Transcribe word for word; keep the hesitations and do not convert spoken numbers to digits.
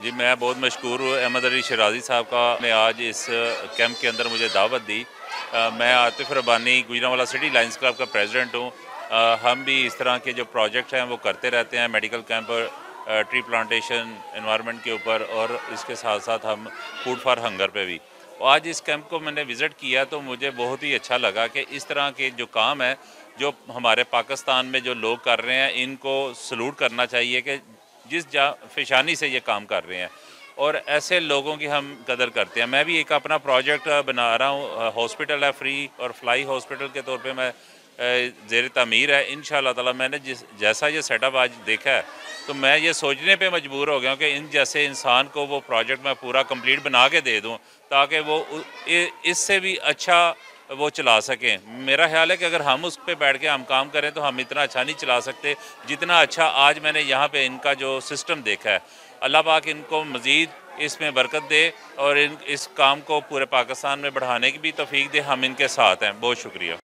जी, मैं बहुत मशकूर हूँ अहमद अली शराजी साहब का ने आज इस कैंप के अंदर मुझे दावत दी। आ, मैं Atif Rabbani Gujranwala city lions club का प्रेसिडेंट हूँ। हम भी इस तरह के जो प्रोजेक्ट हैं वो करते रहते हैं, medical camp, tree plantation, environment के ऊपर, और इसके साथ साथ हम फूड फॉर हंगर पे भी। आज इस कैंप को मैंने विज़िट किया तो मुझे बहुत ही अच्छा लगा कि इस तरह के जो काम है जो हमारे पाकिस्तान में जो लोग कर रहे हैं, इनको सलूट करना चाहिए कि जिस जा फिशानी से ये काम कर रहे हैं, और ऐसे लोगों की हम कदर करते हैं। मैं भी एक अपना प्रोजेक्ट बना रहा हूँ, हॉस्पिटल है फ्री और फ्लाई हॉस्पिटल के तौर पे मैं ज़ेर तामीर है। इंशाअल्लाह ताला मैंने जिस जैसा ये सेटअप आज देखा है तो मैं ये सोचने पे मजबूर हो गया हूँ कि इन जैसे इंसान को वो प्रोजेक्ट मैं पूरा कंप्लीट बना के दे दूँ ताकि वो इससे भी अच्छा वो चला सकें। मेरा ख्याल है कि अगर हम उस पर बैठ के हम काम करें तो हम इतना अच्छा नहीं चला सकते जितना अच्छा आज मैंने यहाँ पे इनका जो सिस्टम देखा है। अल्लाह पाक इनको मज़ीद इसमें बरकत दे और इन इस काम को पूरे पाकिस्तान में बढ़ाने की भी तौफीक दे। हम इनके साथ हैं। बहुत शुक्रिया।